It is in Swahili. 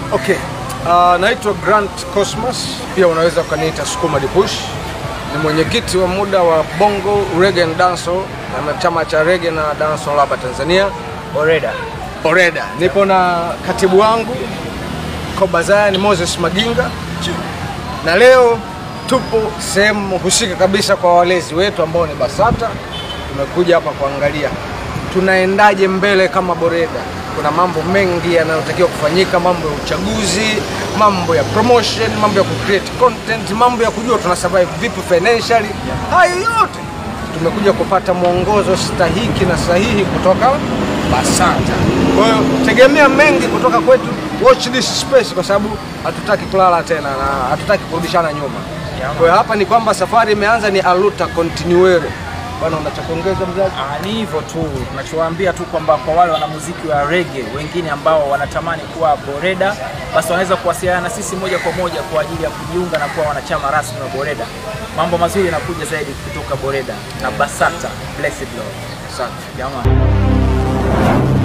Okay. Naitwa Grant Cosmas, pia unaweza ukaniita Sukuma di Push. Ni mwenyekiti wa muda wa Bongo Reggae and Dancehall na chama cha Reggae na Dancehall hapa Tanzania, Oreda. Nipo na katibu wangu Kobazaya ni Mosses Maginga. Na leo tupo sehemu husika kabisa kwa walezi wetu ambao ni BASATA. Tumekuja hapa kuangalia tunaendaje mbele kama Boreda. Kuna mambo mengi yanayotakiwa kufanyika, mambo ya uchaguzi, mambo ya promotion, mambo ya create content, mambo ya kujua tuna survive vipi financially. Hayo yote tumekuja kupata mwongozo stahiki na sahihi kutoka BASATA. Kwa hiyo tegemea mengi kutoka kwetu. Watch this space kwa sababu hatutaki kulala tena na hatutaki kurudishana nyuma. Kwa hiyo hapa ni kwamba safari imeanza, ni aluta continuere. Bwana, unachokuongeza mzazi? Ni hivyo tu, tunachowaambia tu kwamba kwa wale wana muziki wa reggae wengine ambao wanatamani kuwa Boreda, basi wanaweza kuwasiliana na sisi moja kwa moja kwa ajili ya kujiunga na kuwa wanachama rasmi wa Boreda. Mambo mazuri yanakuja zaidi kutoka Boreda na BASATA. Blessed Lord. Asante. Jamani.